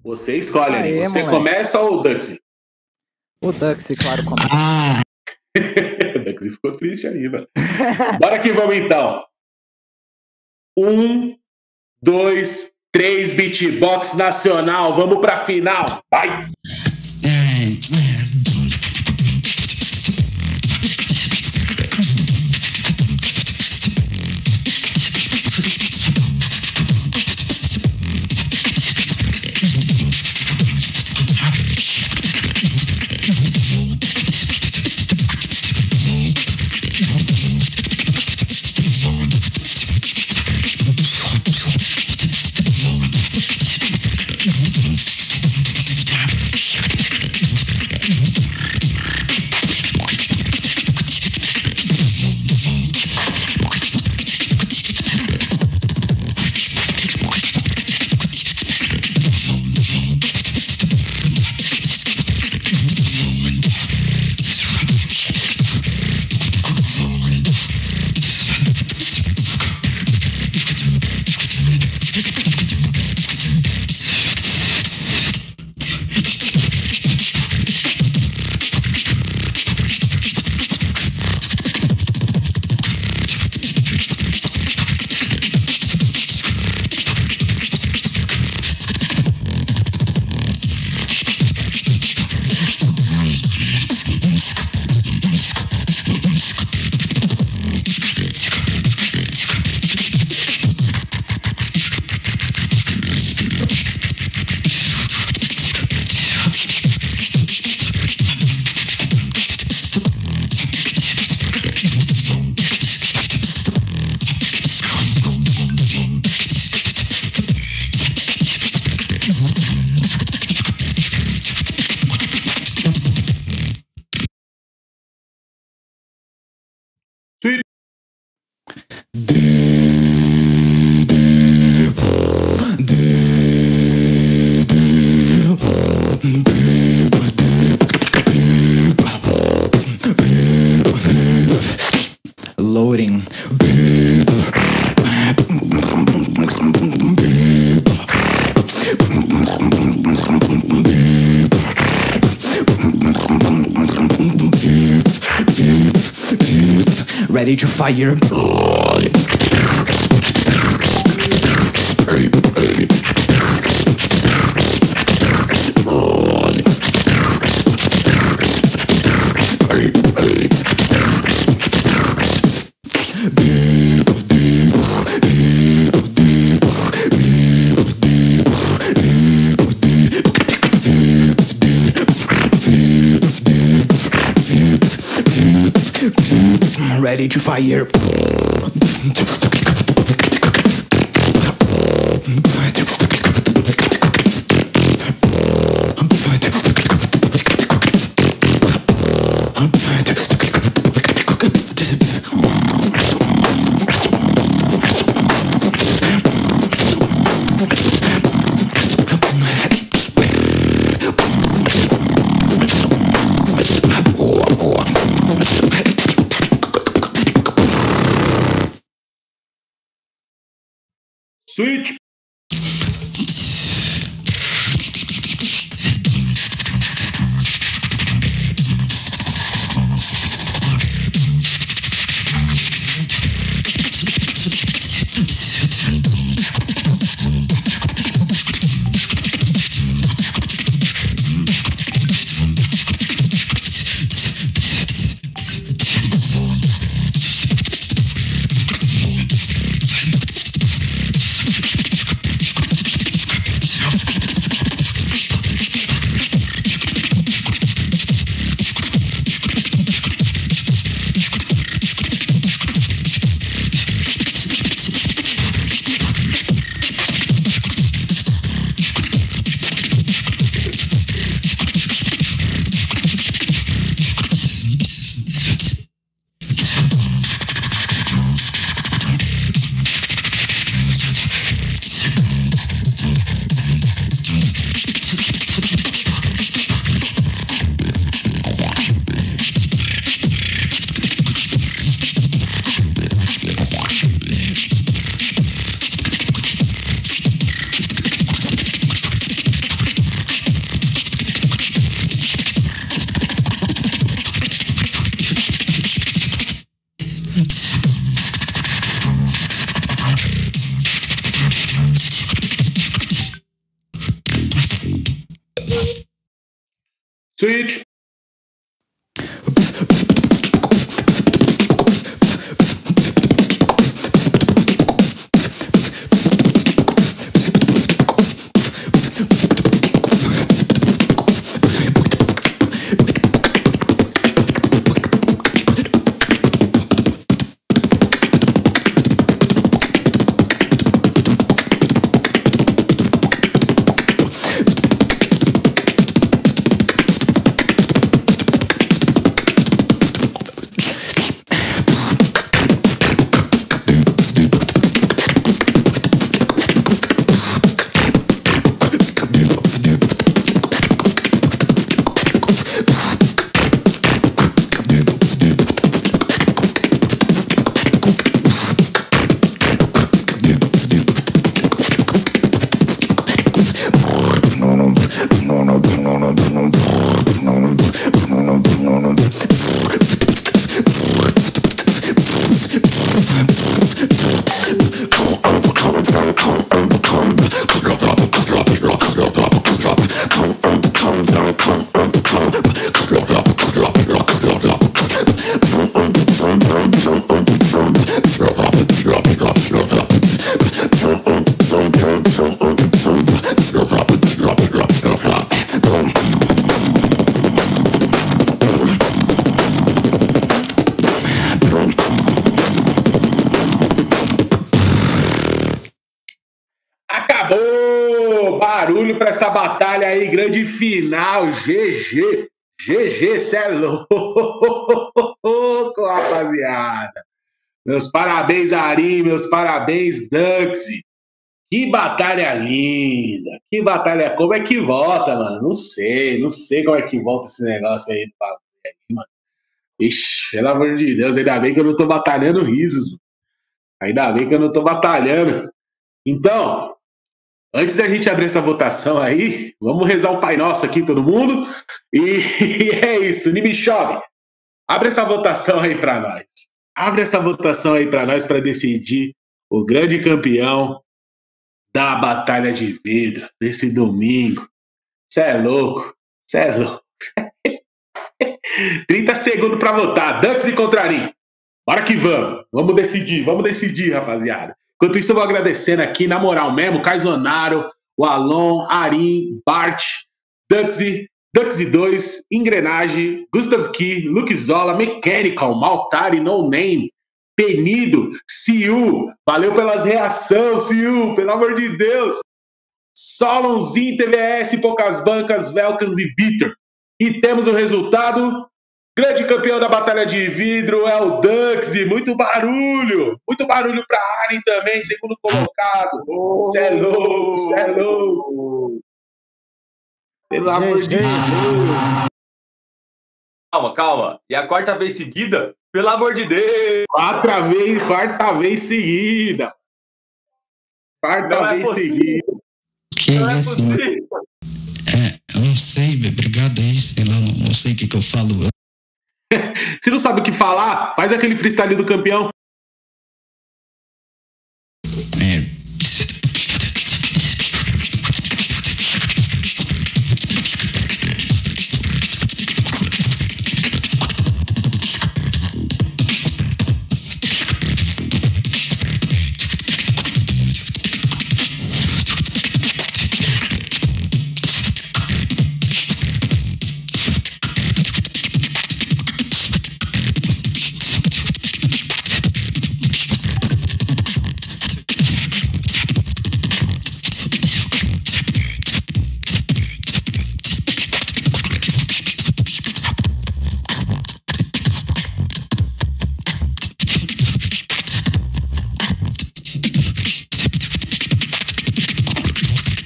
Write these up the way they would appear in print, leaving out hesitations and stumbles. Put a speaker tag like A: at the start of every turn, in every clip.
A: Você escolhe,
B: Aê,
A: Aninho. Você
B: moleque.
A: começa ou o Duxi?
B: O Duxi, claro, como.
A: O Duxi ficou triste aí, velho. Bora que vamos então. 1, 2, 3, beatbox nacional. Vamos pra final. Vai!
B: Loading. Ready to fire. Ready to fire.
A: Switch. Switch. Acabou! Barulho para essa batalha aí, grande final. GG. GG, cê é louco, rapaziada. Meus parabéns, Ari. Meus parabéns, Duxy. Que batalha linda. Que batalha. Como é que volta, mano? Não sei como é que volta esse negócio aí do bagulho aí, mano. Ixi, pelo amor de Deus, ainda bem que eu não tô batalhando risos, mano. Ainda bem que eu não tô batalhando. Então, antes da gente abrir essa votação aí, vamos rezar o Pai Nosso aqui, todo mundo. E é isso, Nimichov, abre essa votação aí para nós. Abre essa votação aí para nós para decidir o grande campeão da Batalha de Vidro desse domingo. Cê é louco, cê é louco. 30 segundos para votar, Dux e Contrarim. Bora que vamos. Vamos decidir, rapaziada. Enquanto isso, eu vou agradecendo aqui, na moral mesmo, Caizonaro, o Alon, Arim, Bart, Duxy 2, Engrenagem, Gustav Key, Luke Zola, Mechanical, Maltari, No Name, Penido, Siu, valeu pelas reações, Siu, pelo amor de Deus. Solonzinho, TVS, Poucas Bancas, Velcans e Vitor. E temos o resultado. Grande campeão da Batalha de Vidro é o Duxy. Muito barulho para Arin também, segundo colocado. Cê é louco. Pelo amor de Deus.
C: Calma. E a quarta vez seguida? Pelo amor de Deus.
A: Quarta vez seguida. Seguida.
D: Que não isso? Eu não sei, obrigado aí, sei lá, não sei o que eu falo.
A: Se não sabe o que falar, faz aquele freestyle do campeão.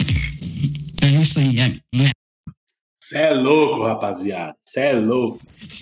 A: Cê é louco, rapaziada. Cê é louco.